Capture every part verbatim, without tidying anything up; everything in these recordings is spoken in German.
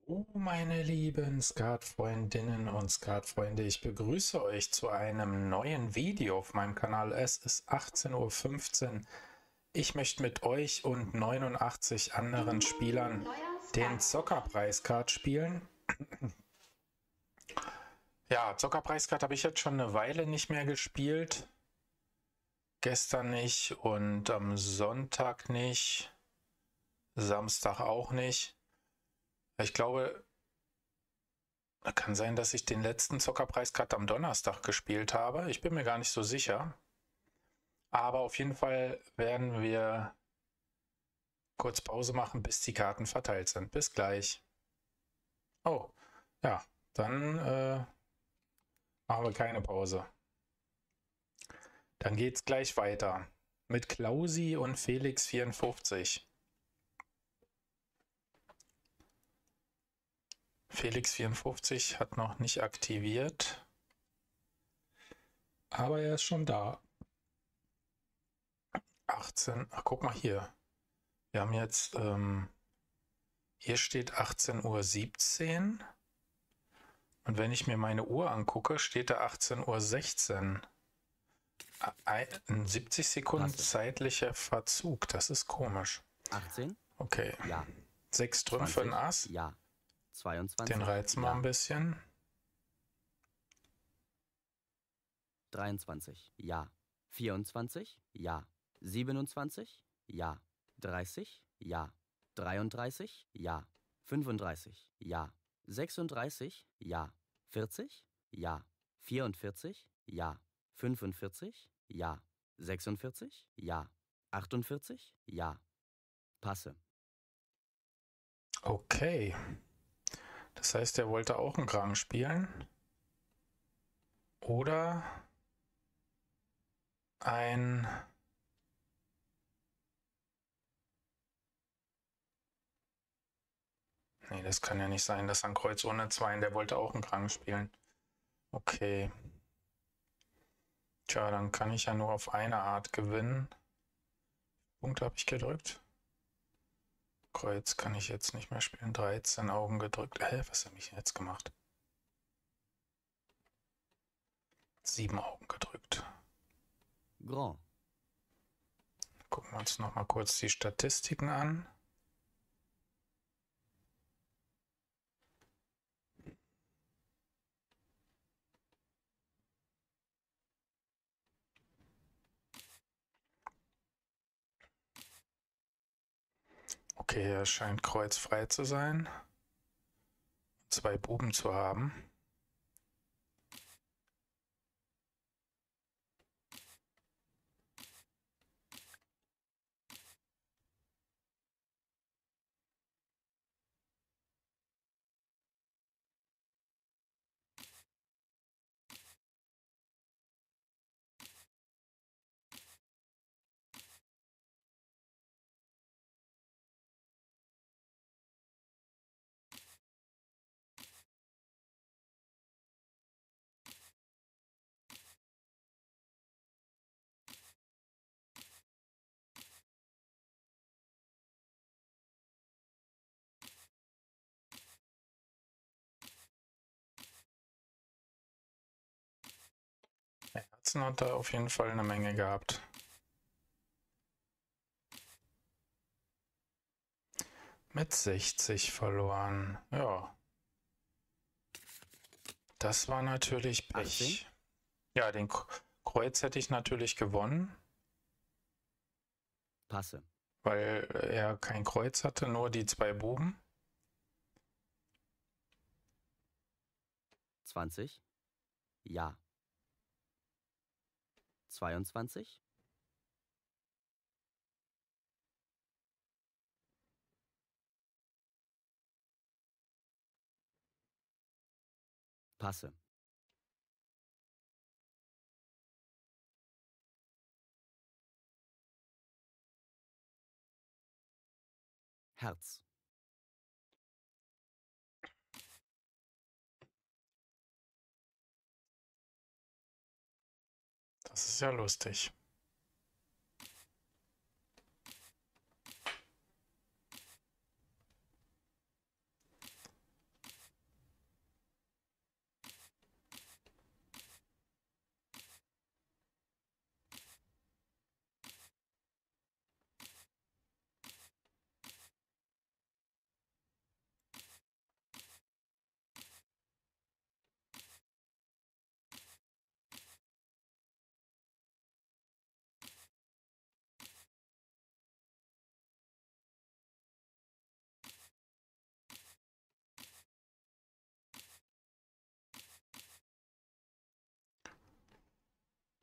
Oh, meine lieben Skatfreundinnen und Skatfreunde, ich begrüße euch zu einem neuen Video auf meinem Kanal. Es ist achtzehn Uhr fünfzehn. Ich möchte mit euch und neunundachtzig anderen Spielern Neuer den Skatpodcast. Zockerpreiskart spielen. Ja, Zockerpreiskart habe ich jetzt schon eine Weile nicht mehr gespielt. Gestern nicht und am Sonntag nicht. Samstag auch nicht. Ich glaube, kann sein, dass ich den letzten Zockerpreiskart am Donnerstag gespielt habe. Ich bin mir gar nicht so sicher. Aber auf jeden Fall werden wir kurz Pause machen, bis die Karten verteilt sind. Bis gleich. Oh, ja, dann äh, machen wir keine Pause. Dann geht's gleich weiter mit Klausi und Felix vierundfünfzig. Felix vierundfünfzig hat noch nicht aktiviert, aber er ist schon da. achtzehn, ach guck mal hier. Wir haben jetzt, ähm, hier steht achtzehn Uhr siebzehn und wenn ich mir meine Uhr angucke, steht da achtzehn Uhr sechzehn. Ein siebzig Sekunden Passe. zeitlicher Verzug, das ist komisch. achtzehn? Okay, Ja. sechs Trümpfe für den zwanzig? Ass, Ja. zweiundzwanzig? den reizen wir Ja. ein bisschen. dreiundzwanzig? Ja. vierundzwanzig? Ja. siebenundzwanzig? Ja. dreißig? Ja. dreiunddreißig? Ja. fünfunddreißig? Ja. sechsunddreißig? Ja. vierzig? Ja. vierundvierzig? Ja. fünfundvierzig? Ja. sechsundvierzig? Ja. achtundvierzig? Ja. Passe. Okay, das heißt, er wollte auch einen Krang spielen. Oder ein... Nee, das kann ja nicht sein, das ist ein Kreuz ohne zwei, der wollte auch einen Krang spielen. Okay. Tja, dann kann ich ja nur auf eine Art gewinnen. Punkte habe ich gedrückt. Kreuz kann ich jetzt nicht mehr spielen. dreizehn Augen gedrückt. Hä, was habe ich jetzt gemacht? Sieben Augen gedrückt. Grand. Gucken wir uns noch mal kurz die Statistiken an. Okay, er scheint kreuzfrei zu sein. Zwei Buben zu haben. Herzen hat er auf jeden Fall eine Menge gehabt. Mit sechzig verloren. Ja. Das war natürlich Pech. achtzehn? Ja, den Kreuz hätte ich natürlich gewonnen, Passe. weil er kein Kreuz hatte, nur die zwei Buben. zwanzig? Ja. zweiundzwanzig? Passe. Herz. Das ist ja lustig.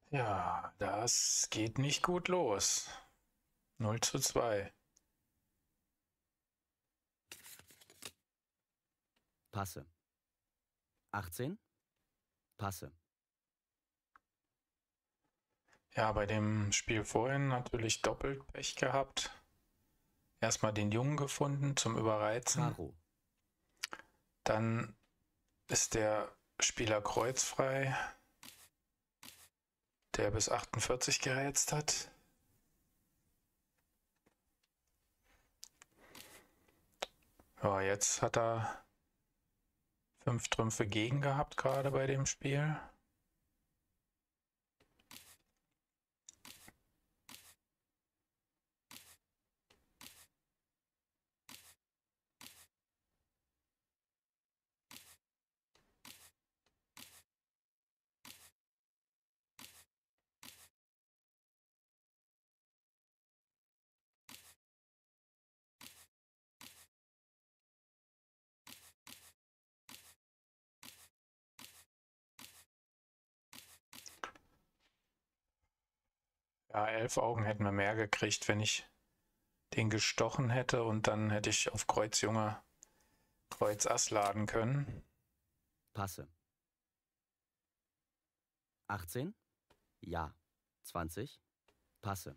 Ja, das geht nicht gut los. null zu zwei. Passe. achtzehn. Passe. Ja, bei dem Spiel vorhin natürlich doppelt Pech gehabt. Erstmal den Jungen gefunden zum Überreizen. Karo. Dann ist der Spieler kreuzfrei, der bis achtundvierzig gerätst hat. Ja, jetzt hat er fünf Trümpfe gegen gehabt, gerade bei dem Spiel. Ja, elf Augen hätten wir mehr gekriegt, wenn ich den gestochen hätte und dann hätte ich auf Kreuz Junge Kreuz Ass laden können. Passe. achtzehn. Ja. zwanzig. Passe.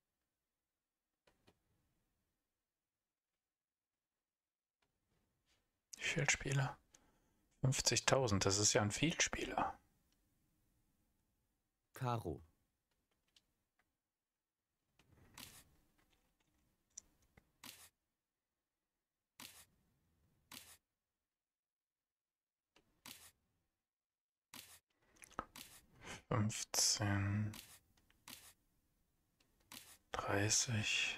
Wie viel Spieler? fünfzigtausend, das ist ja ein Vielspieler. Karo. fünfzehn, dreißig.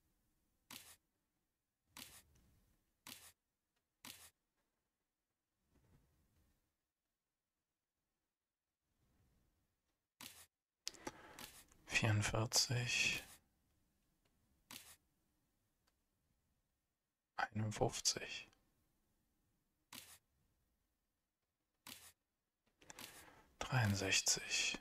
vierundvierzig. einundfünfzig. dreiundsechzig.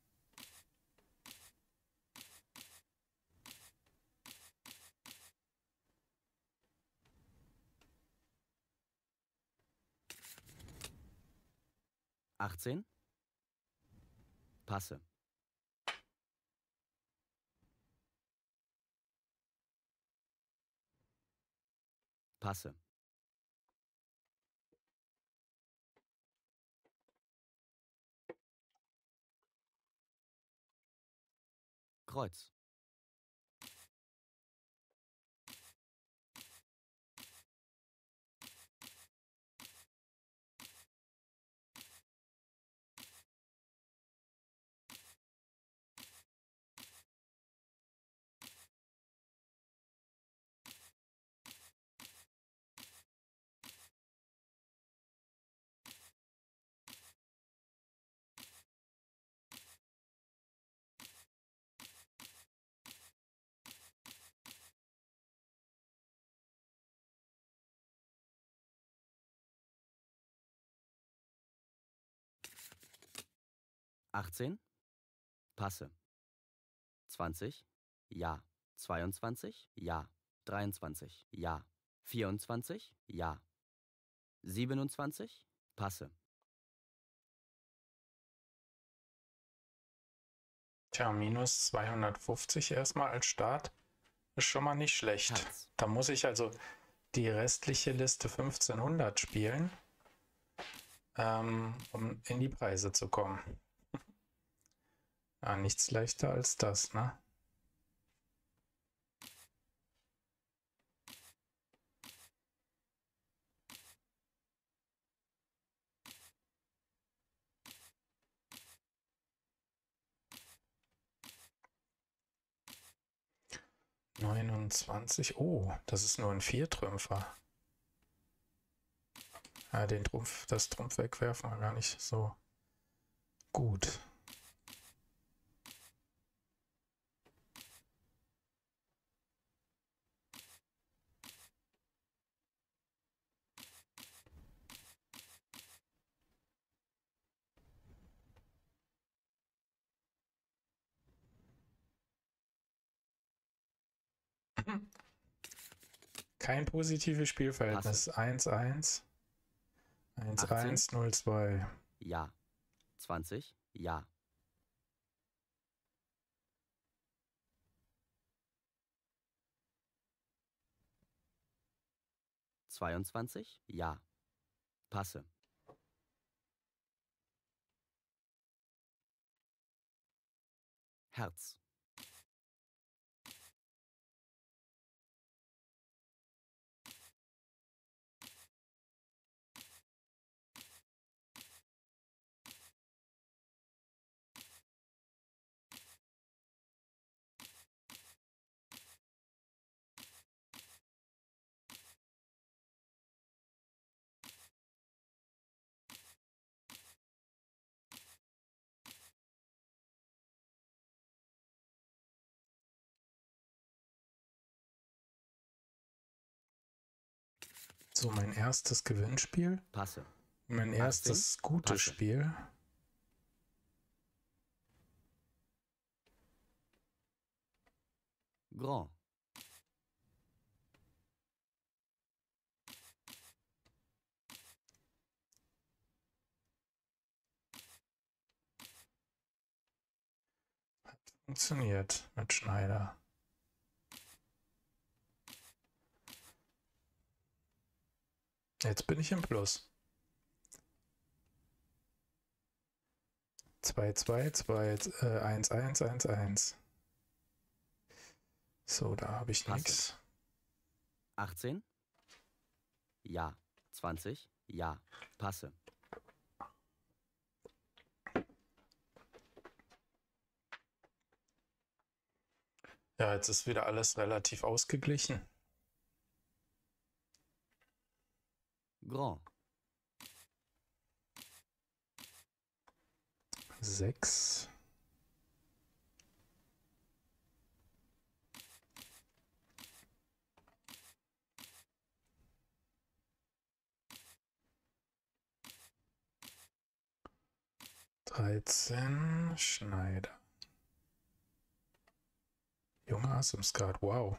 achtzehn. Passe. Passe. Kreuz. achtzehn. Passe. zwanzig. Ja. zweiundzwanzig. Ja. dreiundzwanzig. Ja. vierundzwanzig. Ja. siebenundzwanzig. Passe. Tja, minus zweihundertfünfzig erstmal als Start ist schon mal nicht schlecht. Herz. Da muss ich also die restliche Liste fünfzehnhundert spielen, ähm, um in die Preise zu kommen. Ja, nichts leichter als das, ne? neunundzwanzig. Oh, das ist nur ein Viertrümpfer. Ja, den Trumpf, das Trumpf wegwerfen war gar nicht so gut. Kein positives Spielverhältnis. eins eins. eins eins null zwei. Ja. zwanzig. Ja. zweiundzwanzig. Ja. Passe. Herz. So, mein erstes Gewinnspiel. Passe. Mein erstes achtzehn. gutes Passe. Spiel. Grand. Funktioniert mit Schneider. Jetzt bin ich im Plus. zwei zwei, zwei, eins eins, eins eins. So, da habe ich Passe. nichts. achtzehn. Ja. zwanzig. Ja. Passe. Ja, jetzt ist wieder alles relativ ausgeglichen. Grand. sechs. dreizehn. Schneider. Junge Ass im Skat. Wow.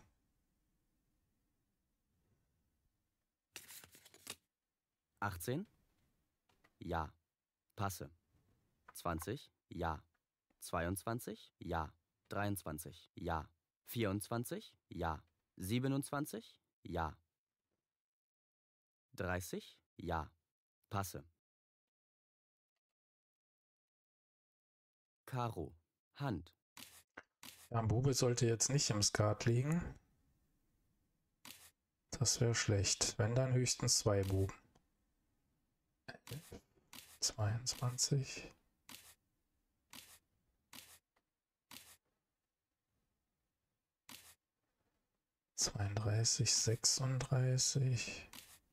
achtzehn. Ja. Passe. zwanzig. Ja. zweiundzwanzig. Ja. dreiundzwanzig. Ja. vierundzwanzig. Ja. siebenundzwanzig. Ja. dreißig. Ja. Passe. Karo. Hand. Ja, ein Bube sollte jetzt nicht im Skat liegen. Das wäre schlecht. Wenn, dann höchstens zwei Buben. zweiundzwanzig. zweiunddreißig, sechsunddreißig.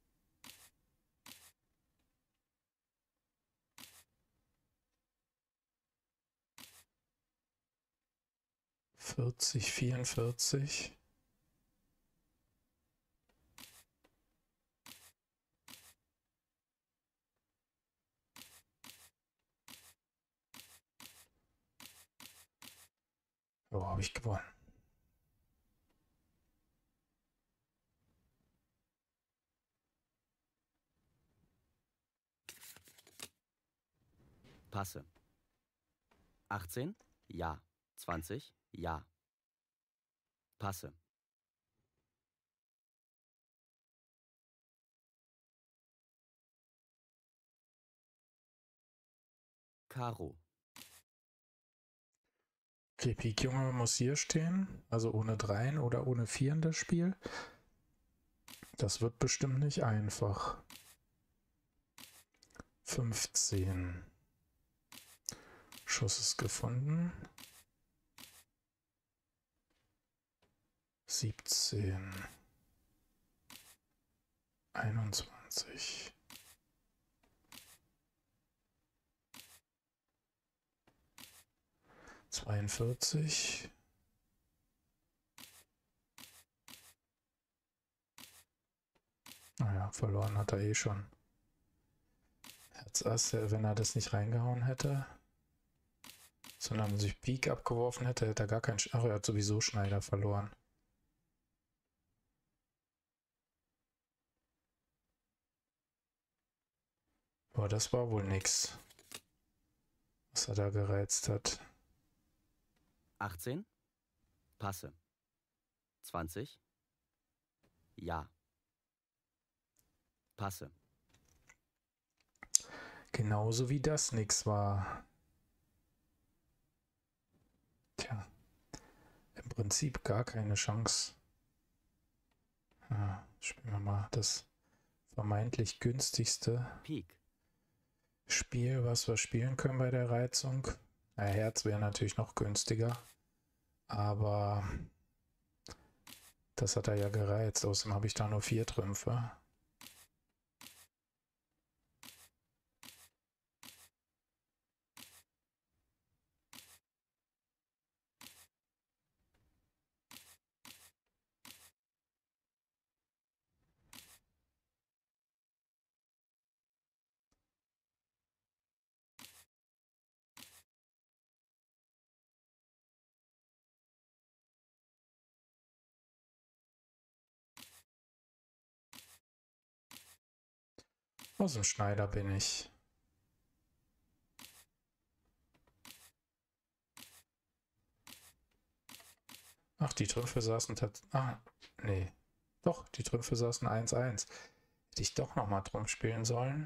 vierzig, vierundvierzig. So, habe ich gewonnen. Passe. achtzehn. Ja. zwanzig. Ja. Passe. Karo. Okay, Pik Junge muss hier stehen. Also ohne Dreien oder ohne Vieren das Spiel. Das wird bestimmt nicht einfach. fünfzehn. Schuss ist gefunden. siebzehn. einundzwanzig. zweiundvierzig. Naja, verloren hat er eh schon. Herz Ass, wenn er das nicht reingehauen hätte, sondern sich Pik abgeworfen hätte, hätte er gar keinen... Ach, er hat sowieso Schneider verloren. Aber das war wohl nix, was er da gereizt hat. achtzehn. Passe. zwanzig. Ja. Passe. Genauso wie das nix war. Tja, im Prinzip gar keine Chance. Ja, spielen wir mal das vermeintlich günstigste Pik. Spiel, was wir spielen können bei der Reizung. Na, Herz wäre natürlich noch günstiger, aber das hat er ja gereizt. Außerdem habe ich da nur vier Trümpfe. Aus dem Schneider bin ich. Ach, die Trümpfe saßen tatsächlich. Ah, nee. Doch, die Trümpfe saßen eins eins. Hätte ich doch nochmal Trumpf spielen sollen.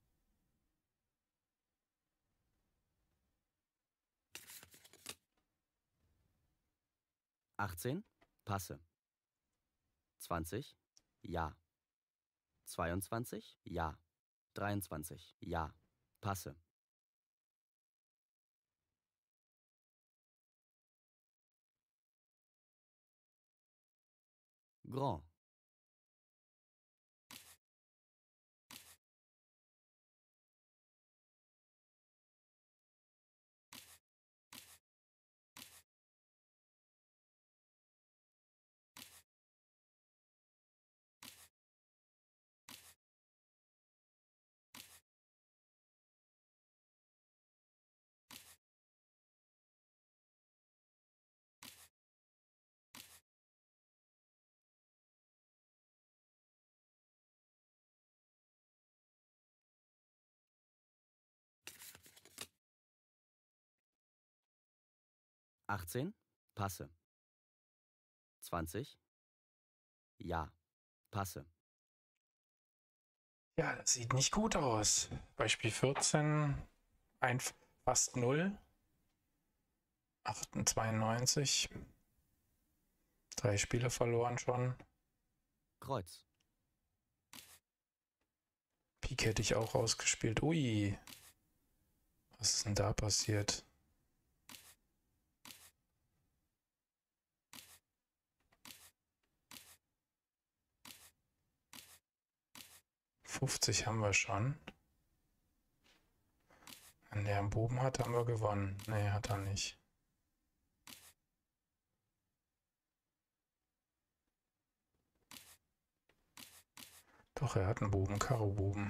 achtzehn. Passe. zwanzig. Ja. zweiundzwanzig. Ja. dreiundzwanzig. Ja. Passe. Grand. achtzehn. Passe. zwanzig. Ja. Passe. Ja, das sieht nicht gut aus. Beispiel vierzehn, ein, fast null. achtundzweiundneunzig. Drei Spiele verloren schon. Kreuz. Pik hätte ich auch rausgespielt. Ui. Was ist denn da passiert? fünfzig haben wir schon. Wenn der einen Buben hat, haben wir gewonnen. Nee, hat er nicht. Doch, er hat einen Buben, Karo-Buben.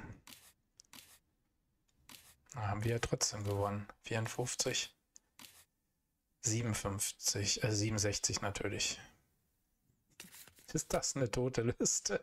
Da haben wir ja trotzdem gewonnen. vierundfünfzig. siebenundfünfzig, äh, siebenundsechzig natürlich. Ist das eine tote Liste?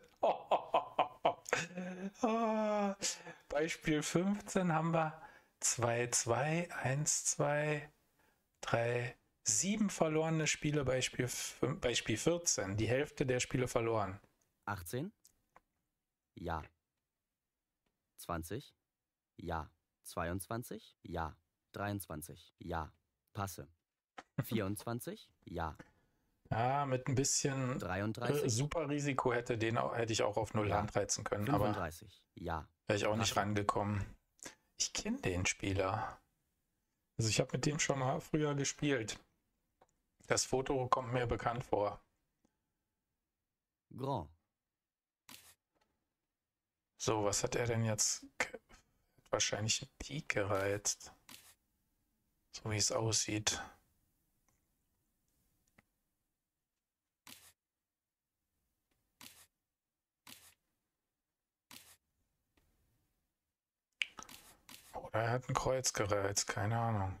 Oh, Beispiel fünfzehn haben wir zwei, zwei, eins, zwei, drei, sieben verlorene Spiele. Beispiel, Beispiel vierzehn, die Hälfte der Spiele verloren. achtzehn. Ja. zwanzig. Ja. zweiundzwanzig. Ja. dreiundzwanzig. Ja. Passe. vierundzwanzig. Ja. Ja, mit ein bisschen äh, dreiunddreißig. super Risiko hätte, den, auch- hätte ich auch auf null Ja. Hand reizen können, aber fünfunddreißig. Ja. wäre ich auch nicht Passe. rangekommen. Ich kenne den Spieler. Also ich habe mit dem schon mal früher gespielt. Das Foto kommt mir bekannt vor. Grand. So, was hat er denn jetzt? K- Wahrscheinlich ein Pik gereizt. So wie es aussieht. Oder er hat ein Kreuz gereizt, keine Ahnung.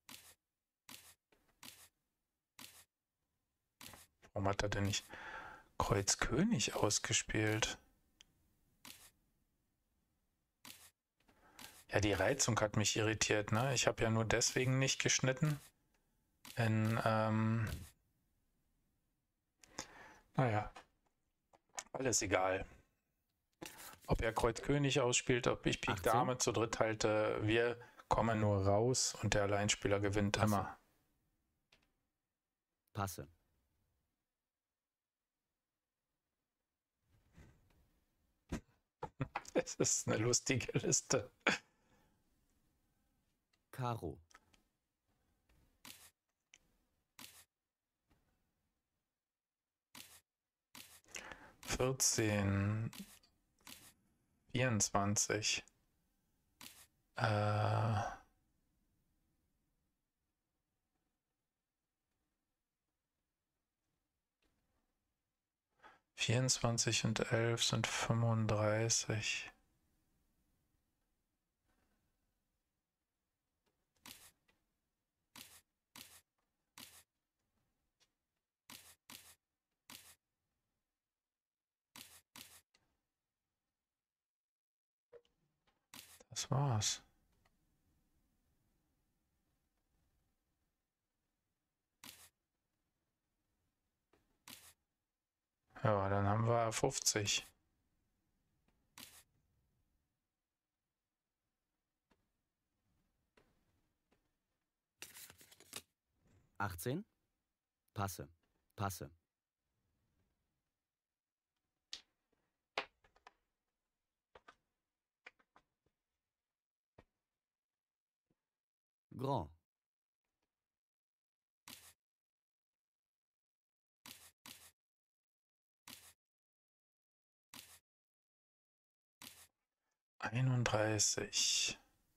Warum hat er denn nicht Kreuz König ausgespielt. Ja, die Reizung hat mich irritiert, ne? Ich habe ja nur deswegen nicht geschnitten. In, ähm, naja, alles egal. Ob er Kreuz König ausspielt, ob ich Pik achtzehn. Dame zu dritt halte, wir kommen nur raus und der Alleinspieler gewinnt Passe. immer. Passe. Es ist eine lustige Liste. Karo. vierzehn, vierundzwanzig. Äh, vierundzwanzig und elf sind fünfunddreißig. Das war's. Ja, dann haben wir fünfzig. achtzehn. Passe. Passe. Grand. einunddreißig.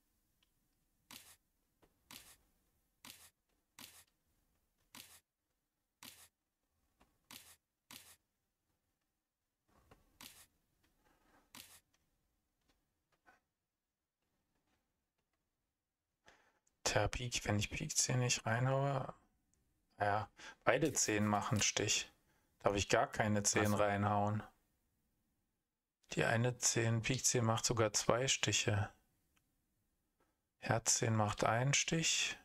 Tja, Pik, wenn ich Pik zehn nicht reinhaue. Ja, beide zehn machen Stich. Darf ich gar keine zehn Passe. reinhauen. Die eine zehn, Pik zehn macht sogar zwei Stiche. Herz zehn macht einen Stich.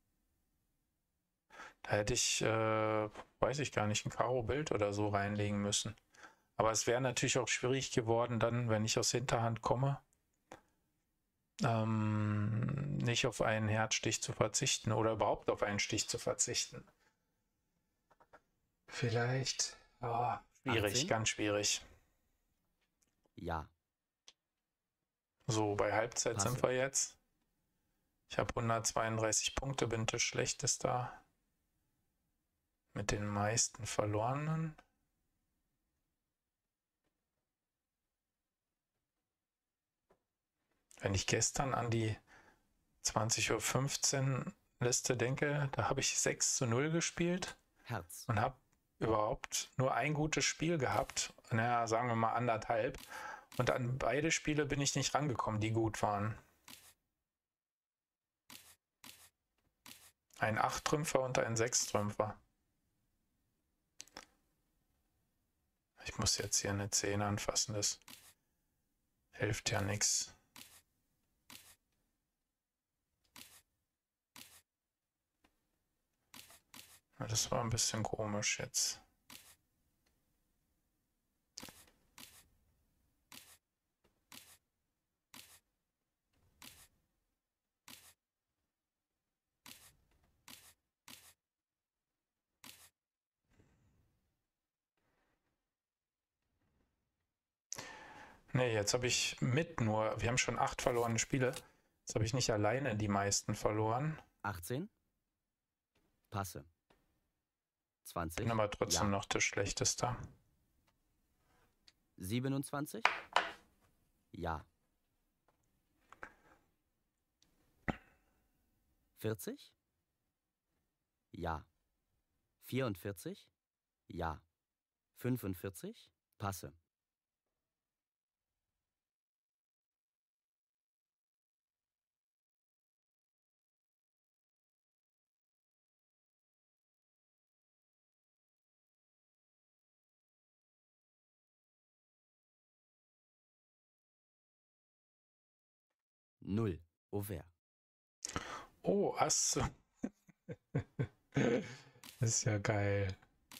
Da hätte ich, äh, weiß ich gar nicht, ein Karo-Bild oder so reinlegen müssen. Aber es wäre natürlich auch schwierig geworden, dann, wenn ich aus Hinterhand komme, ähm, nicht auf einen Herzstich zu verzichten oder überhaupt auf einen Stich zu verzichten. Vielleicht, oh, schwierig, achtzehn. ganz schwierig. Ja. So, bei Halbzeit Passe. sind wir jetzt. Ich habe hundertzweiunddreißig Punkte, bin der Schlechteste mit den meisten Verlorenen. Wenn ich gestern an die zwanzig Uhr fünfzehn Liste denke, da habe ich sechs zu null gespielt Herz. und habe überhaupt nur ein gutes Spiel gehabt. Naja, sagen wir mal anderthalb. Und an beide Spiele bin ich nicht rangekommen, die gut waren. Ein acht-Trümpfer und ein sechs-Trümpfer. Ich muss jetzt hier eine zehn anfassen, das hilft ja nichts. Das war ein bisschen komisch jetzt. Nee, jetzt habe ich mit nur, wir haben schon acht verlorene Spiele. Jetzt habe ich nicht alleine die meisten verloren. achtzehn. Passe. zwanzig. Bin aber trotzdem Ja. noch der Schlechteste. siebenundzwanzig. Ja. vierzig. Ja. vierundvierzig. Ja. fünfundvierzig. Passe. null. Ouvert. Oh, Ass. Das ist ja geil.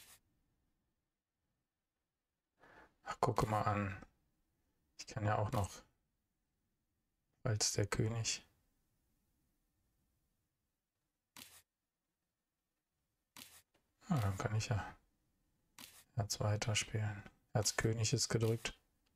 Ach, gucke mal an. Ich kann ja auch noch als der König. Ah, dann kann ich ja Herz weiterspielen. Herz König ist gedrückt.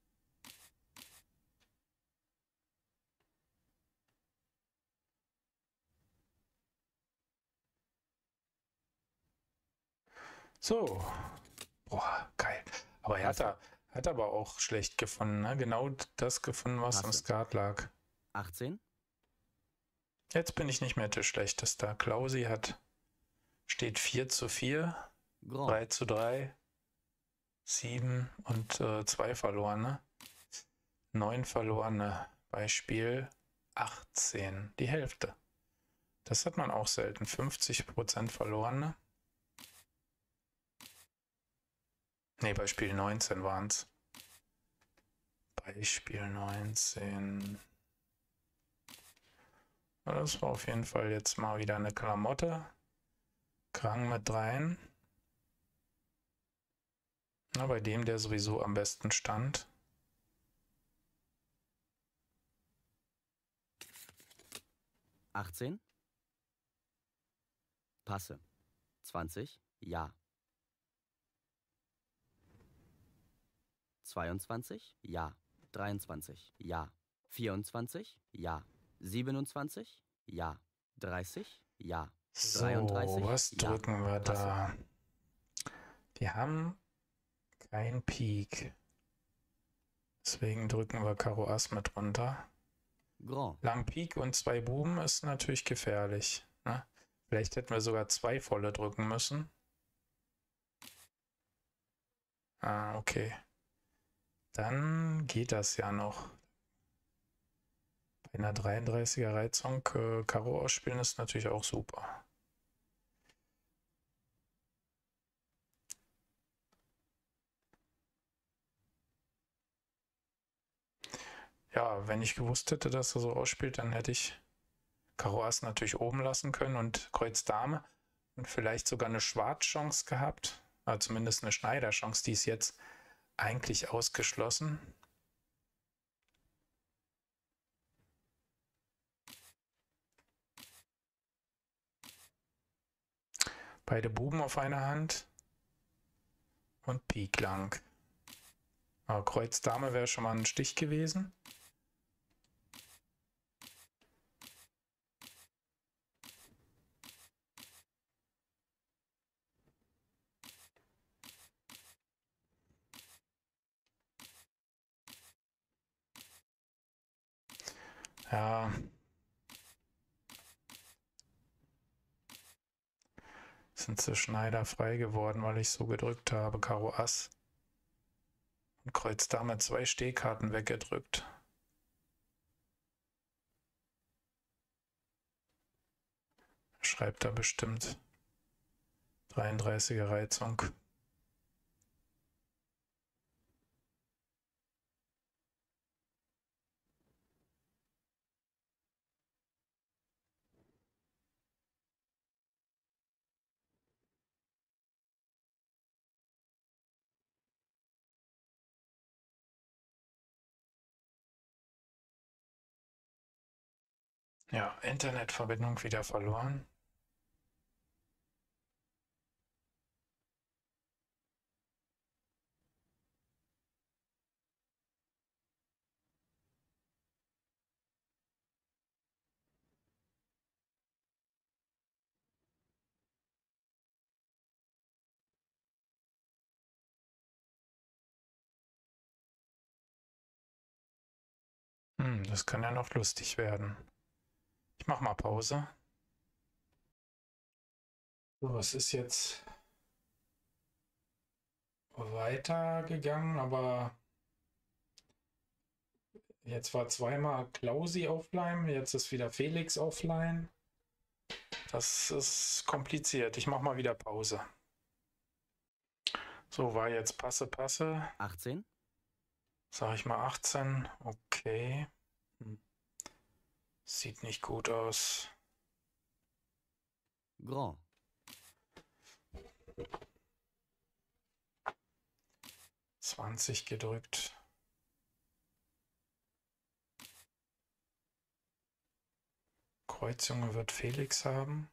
So. Boah, geil. Aber er hat, Passe. er hat aber auch schlecht gefunden. Ne? Genau das gefunden, was am Passe. Skat lag. achtzehn. Jetzt bin ich nicht mehr der Schlechteste. Klausi hat, steht vier zu vier, Grand. drei zu drei, sieben und äh, zwei verlorene. neun verlorene bei Spiel achtzehn. Die Hälfte. Das hat man auch selten. fünfzig Prozent verlorene. Ne, bei Spiel neunzehn waren es. Bei Spiel neunzehn. Das war auf jeden Fall jetzt mal wieder eine Klamotte. Krang mit rein. Na, bei dem, der sowieso am besten stand. achtzehn. Passe. zwanzig. Ja. zweiundzwanzig. Ja. dreiundzwanzig. Ja. vierundzwanzig. Ja. siebenundzwanzig. Ja. dreißig. Ja. So, dreiunddreißig. was Ja. drücken wir Passe. da? Wir haben kein Pik. Deswegen drücken wir Karo Ass mit runter. Grand. Lang Pik und zwei Buben ist natürlich gefährlich. Ne? Vielleicht hätten wir sogar zwei volle drücken müssen. Ah, okay. Dann geht das ja noch. Bei einer dreiunddreißiger Reizung äh, Karo ausspielen ist natürlich auch super. Ja, wenn ich gewusst hätte, dass er so ausspielt, dann hätte ich Karo Ass natürlich oben lassen können und Kreuz Dame und vielleicht sogar eine Schwarzchance gehabt. Also zumindest eine Schneiderchance, die ist jetzt eigentlich ausgeschlossen. Beide Buben auf einer Hand und Pik lang. Aber Kreuz Dame wäre schon mal ein Stich gewesen. Ja. Sind sie Schneider frei geworden, weil ich so gedrückt habe. Karo Ass. Und Kreuz Dame zwei Stehkarten weggedrückt. Schreibt da bestimmt dreiunddreißiger Reizung. Ja, Internetverbindung wieder verloren. Hm, das kann ja noch lustig werden. Ich mach mal Pause. So, es ist jetzt weitergegangen, aber jetzt war zweimal Klausi offline, jetzt ist wieder Felix offline. Das ist kompliziert. Ich mache mal wieder Pause. So, war jetzt Passe, Passe. achtzehn. Sag ich mal achtzehn. Okay. Hm. Sieht nicht gut aus. Grand. zwanzig gedrückt. Kreuzjunge wird Felix haben.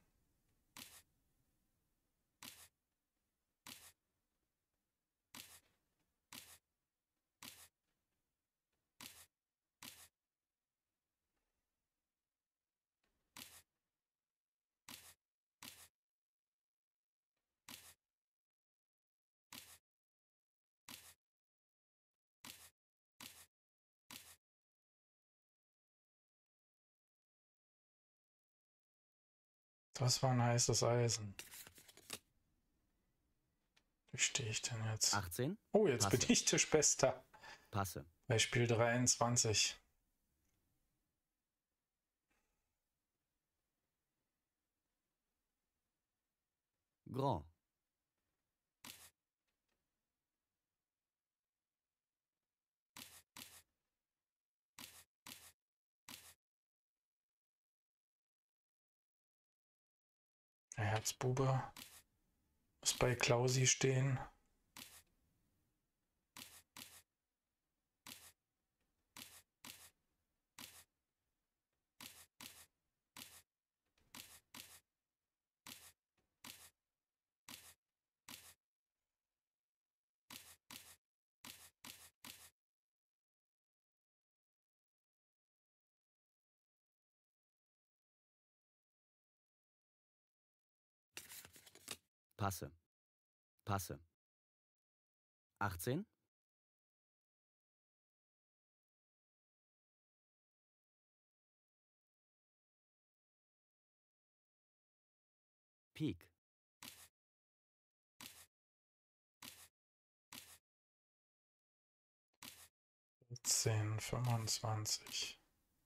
Das war ein heißes Eisen. Wie stehe ich denn jetzt? achtzehn. Oh, jetzt Passe. bin ich Tischbester. Passe. Bei Spiel dreiundzwanzig. Grand. Der Herzbube muss bei Klausi stehen. Passe. Passe. achtzehn. Pik. vierzehn, fünfundzwanzig.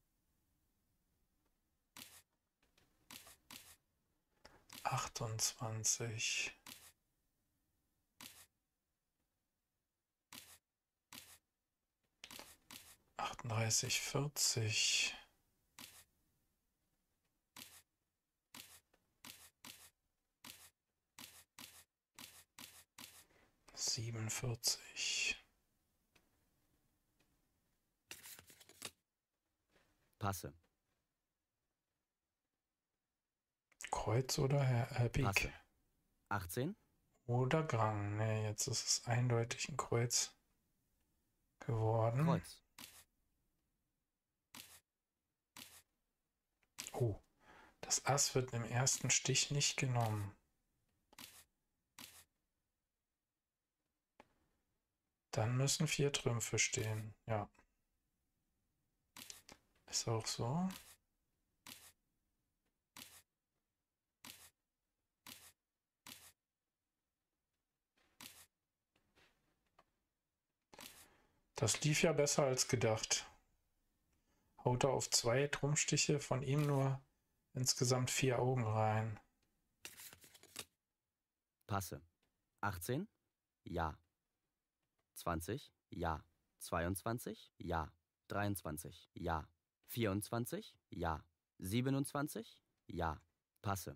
achtundzwanzig. achtunddreißig, vierzig. siebenundvierzig. Passe. Kreuz oder Herr äh, Pik? Passe. achtzehn. Oder Grang. Ne, jetzt ist es eindeutig ein Kreuz geworden. Kreuz. Oh, das Ass wird im ersten Stich nicht genommen. Dann müssen vier Trümpfe stehen. Ja. Ist auch so. Das lief ja besser als gedacht. Haut er auf zwei Trumpfstiche, von ihm nur insgesamt vier Augen rein. Passe. achtzehn. Ja. zwanzig. Ja. zweiundzwanzig. Ja. dreiundzwanzig. Ja. vierundzwanzig. Ja. siebenundzwanzig. Ja. Passe.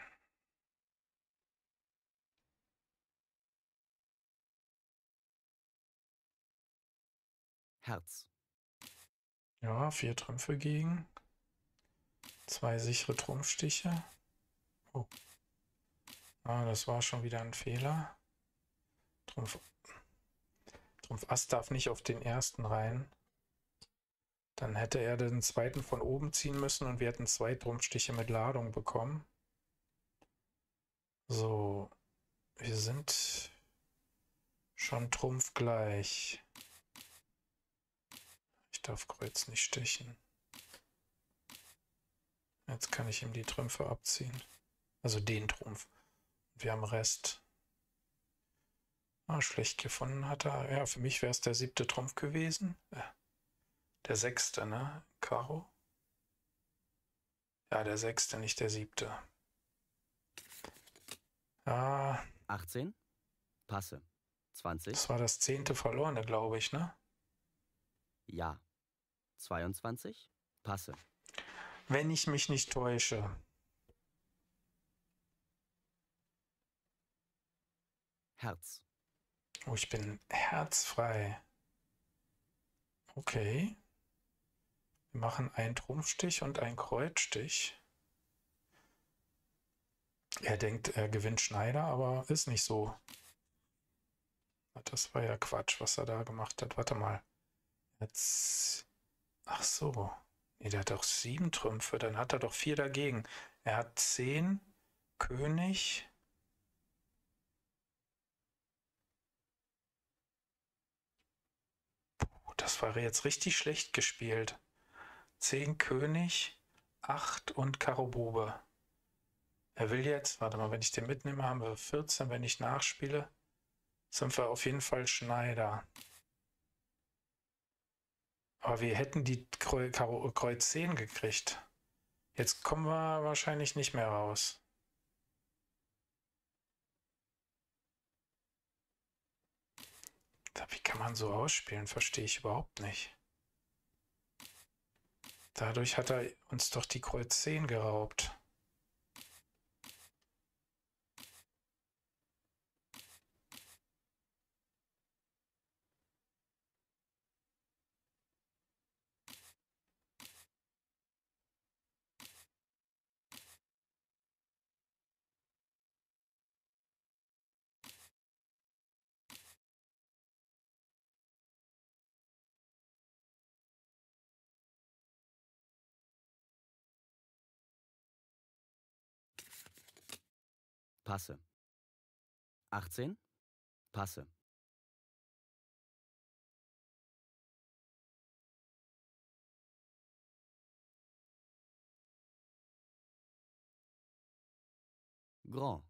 Herz. Ja, vier Trümpfe gegen. Zwei sichere Trumpfstiche. Oh. Ah, das war schon wieder ein Fehler. Trumpf, Trumpf Ass darf nicht auf den ersten rein. Dann hätte er den zweiten von oben ziehen müssen und wir hätten zwei Trumpfstiche mit Ladung bekommen. So, wir sind schon trumpfgleich. Ich darf Kreuz nicht stechen. Jetzt kann ich ihm die Trümpfe abziehen. Also den Trumpf. Wir haben Rest. Ah, schlecht gefunden hat er. Ja, für mich wäre es der siebte Trumpf gewesen. Äh, der sechste, ne? Karo. Ja, der sechste, nicht der siebte. Ah. achtzehn. Passe. zwanzig. Das war das zehnte verlorene, glaube ich, ne? Ja. zweiundzwanzig. Passe. wenn ich mich nicht täusche. Herz. Oh, ich bin herzfrei. Okay. Wir machen einen Trumpfstich und einen Kreuzstich. Er denkt, er gewinnt Schneider, aber ist nicht so. Das war ja Quatsch, was er da gemacht hat. Warte mal. Jetzt. Ach so. Nee, der hat doch sieben Trümpfe. Dann hat er doch vier dagegen. Er hat zehn. König. Puh, das war jetzt richtig schlecht gespielt. zehn König, acht und Karo Bube. Er will jetzt, warte mal, wenn ich den mitnehme, haben wir vierzehn. Wenn ich nachspiele, sind wir auf jeden Fall Schneider. Aber wir hätten die Kreuz zehn gekriegt. Jetzt kommen wir wahrscheinlich nicht mehr raus. Wie kann man so ausspielen? Verstehe ich überhaupt nicht. Dadurch hat er uns doch die Kreuz zehn geraubt. Passe. achtzehn. Passe. Grand.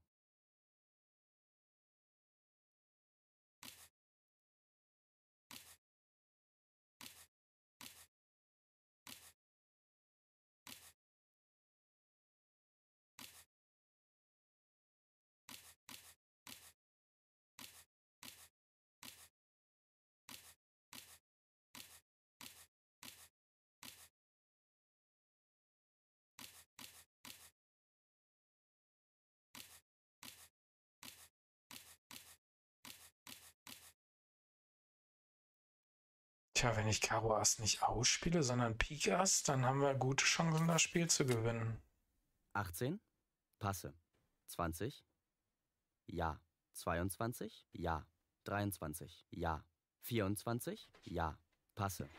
Tja, wenn ich Karo Ass nicht ausspiele, sondern Pik Ass, dann haben wir gute Chancen, das Spiel zu gewinnen. achtzehn. Passe. zwanzig. Ja. zweiundzwanzig. Ja. dreiundzwanzig. Ja. vierundzwanzig. Ja. Passe.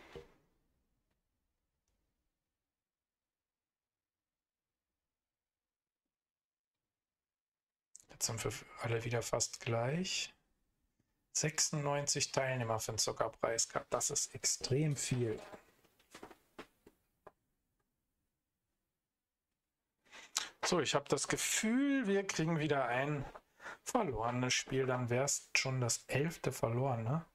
Jetzt sind wir alle wieder fast gleich. sechsundneunzig Teilnehmer für den Zuckerpreis Cup. Das ist extrem viel. So, ich habe das Gefühl, wir kriegen wieder ein verlorenes Spiel. Dann wäre es schon das elfte verloren, ne?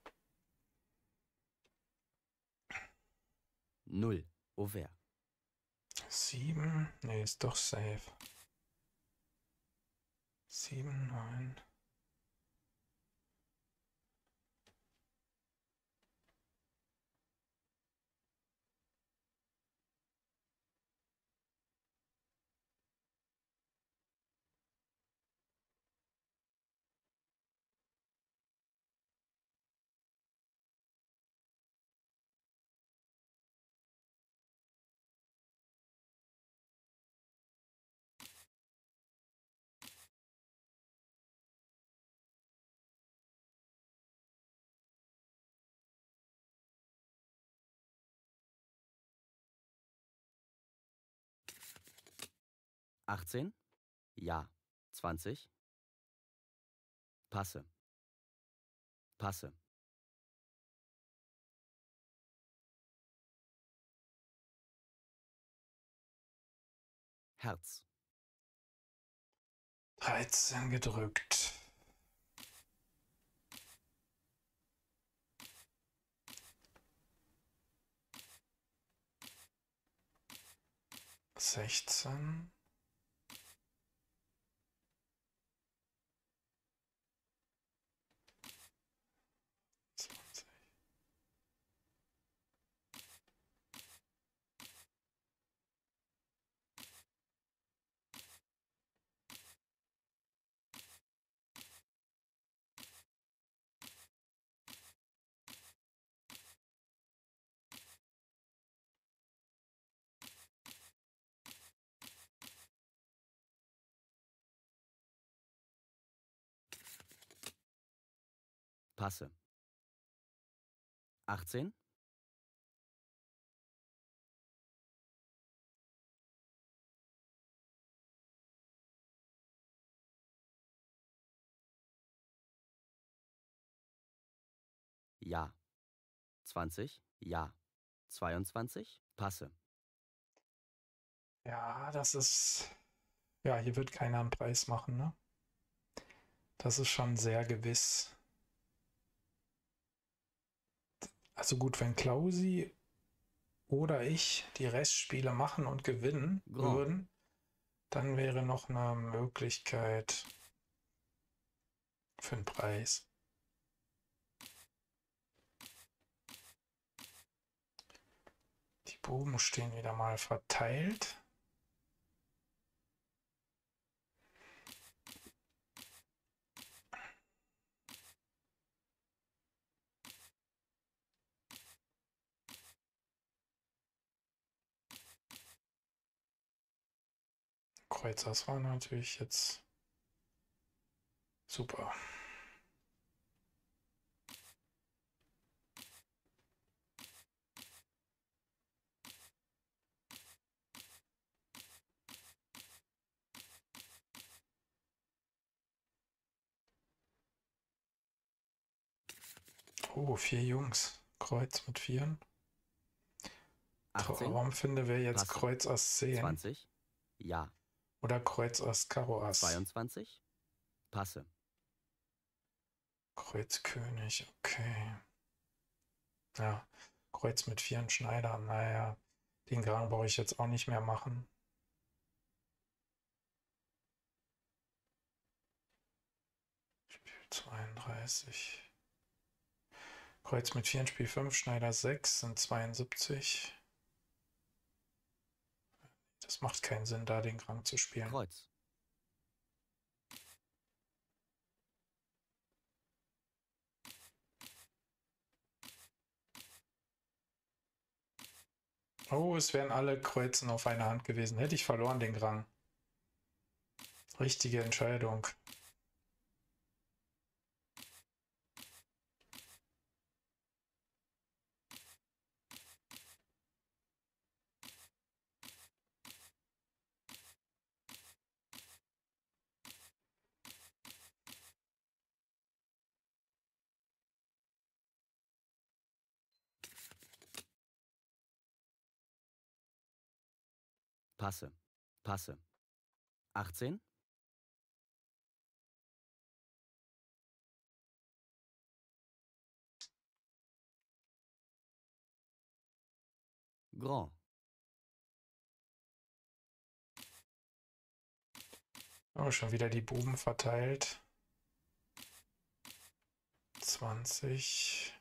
null. Auvert. sieben. Ne, ist doch safe. sieben, neun. achtzehn. Ja. zwanzig. Passe. Passe. Herz. dreizehn gedrückt. sechzehn. zwanzig. Passe. achtzehn. Ja. zwanzig. Ja. zweiundzwanzig. Passe. Ja, das ist. Ja, hier wird keiner einen Preis machen, ne? Das ist schon sehr gewiss. Also gut, wenn Klausi oder ich die Restspiele machen und gewinnen Grand. würden, dann wäre noch eine Möglichkeit für einen Preis. Die Buben stehen wieder mal verteilt. Kreuz Ass war natürlich jetzt super. Oh, vier Jungs. Kreuz mit Vieren. achtzehn. Traumfinde wäre jetzt Passe. Kreuz Ass zehn. zwanzig. Ja. Oder Kreuz Ass Karo Ass. zweiundzwanzig. Passe. Kreuz König, okay. Ja, Kreuz mit Vieren Schneider, naja, den Gang brauche ich jetzt auch nicht mehr machen. Spiel zweiunddreißig. Kreuz mit Vieren, Spiel fünf, Schneider sechs sind zweiundsiebzig. Das macht keinen Sinn, da den Gang zu spielen. Kreuz. Oh, es wären alle Kreuzen auf einer Hand gewesen. Hätte ich verloren den Gang. Richtige Entscheidung. Passe. Passe. achtzehn. Grand. Oh, schon wieder die Buben verteilt. zwanzig.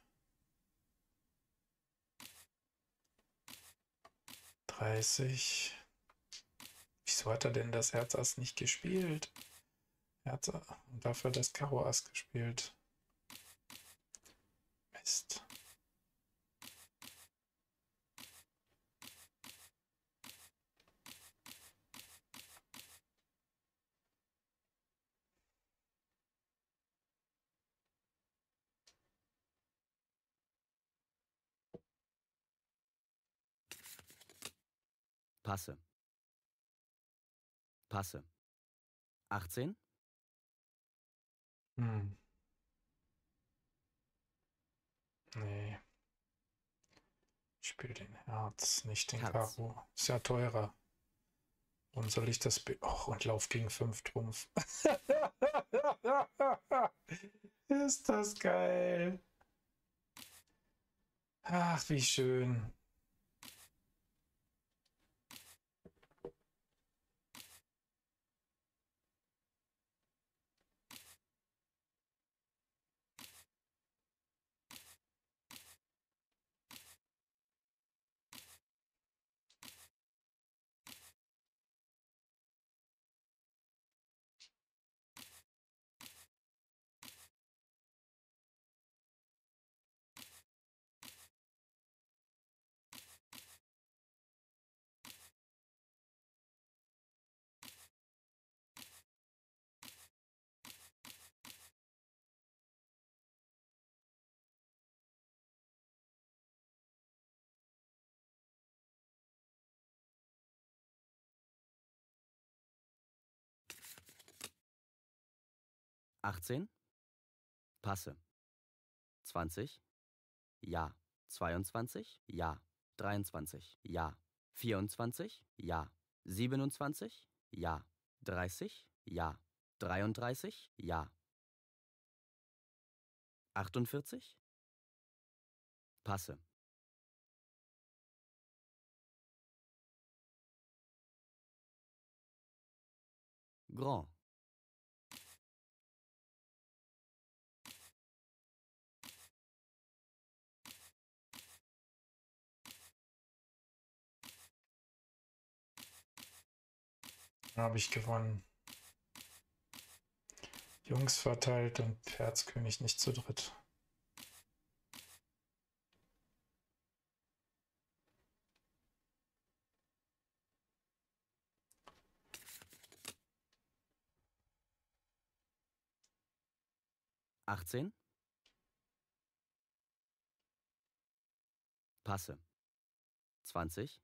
dreißig. Wieso hat er denn das Herz Ass nicht gespielt? Herz Ass und dafür das Karo Ass gespielt. Mist. Passe. Passe. achtzehn. Hm. Nee. Ich spiele den Herz, nicht den Herz. Karo. Ist ja teurer. Warum soll ich das... Och, und Lauf gegen fünf Trumpf. Ist das geil. Ach, wie schön. achtzehn. Passe. zwanzig. Ja. zweiundzwanzig. Ja. dreiundzwanzig. Ja. vierundzwanzig. Ja. siebenundzwanzig. Ja. dreißig. Ja. dreiunddreißig. Ja. achtundvierzig. Passe. Grand. Habe ich gewonnen. Jungs verteilt und Herzkönig nicht zu dritt. achtzehn. Passe. zwanzig.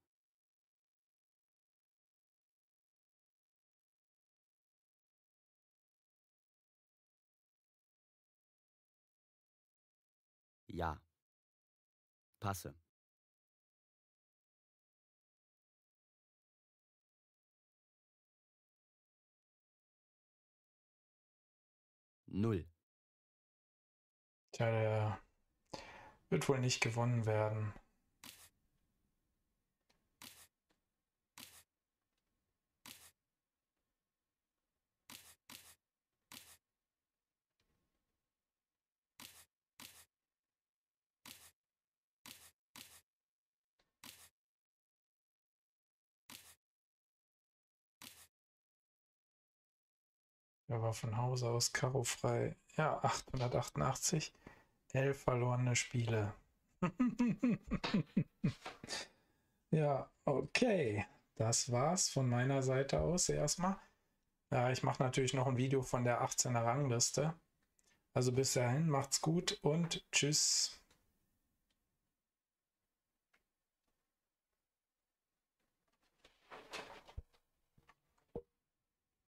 Ja. Passe. Null. Tja, der wird wohl nicht gewonnen werden. Er war von Hause aus Karo frei. Ja, achthundertachtundachtzig. Elf verlorene Spiele. Ja, okay. Das war's von meiner Seite aus erstmal. Ja, ich mache natürlich noch ein Video von der achtzehner Rangliste. Also bis dahin, macht's gut und tschüss.